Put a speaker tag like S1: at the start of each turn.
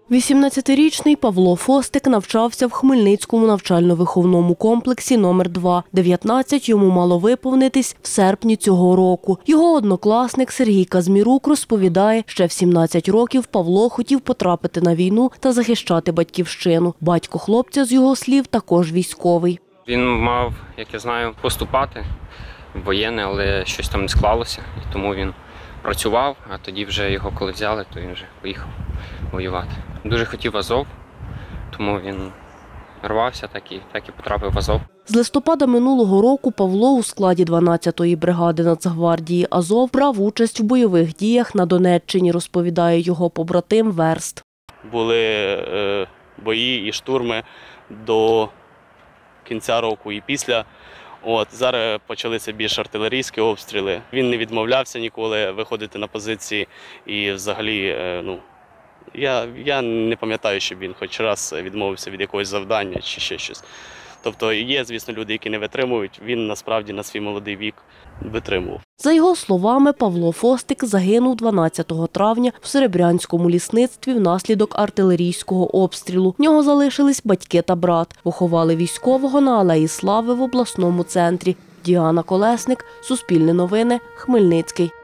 S1: 18-річний Павло Фостик навчався в Хмельницькому навчально-виховному комплексі номер 2. 19 йому мало виповнитись в серпні цього року. Його однокласник Сергій Казмірук розповідає, ще в 17 років Павло хотів потрапити на війну та захищати батьківщину. Батько хлопця, з його слів, також військовий.
S2: Він мав, як я знаю, поступати в воєнне, але щось там не склалося, і тому він працював, а тоді вже його коли взяли, то він вже поїхав воювати. Дуже хотів Азов, тому він рвався, так і потрапив в Азов.
S1: З листопада минулого року Павло у складі 12-ї бригади Нацгвардії «Азов» брав участь в бойових діях на Донеччині, розповідає його побратим Верст.
S3: Були бої і штурми до кінця року і після. Зараз почалися більш артилерійські обстріли. Він не відмовлявся ніколи виходити на позиції і взагалі, я не пам'ятаю, щоб він хоч раз відмовився від якогось завдання чи ще щось. Тобто є, звісно, люди, які не витримують, він насправді на свій молодий вік витримував.
S1: За його словами, Павло Фостик загинув 12 травня в Серебрянському лісництві внаслідок артилерійського обстрілу. В нього залишились батьки та брат. Поховали військового на Алеї Слави в обласному центрі. Діана Колесник, Суспільне новини, Хмельницький.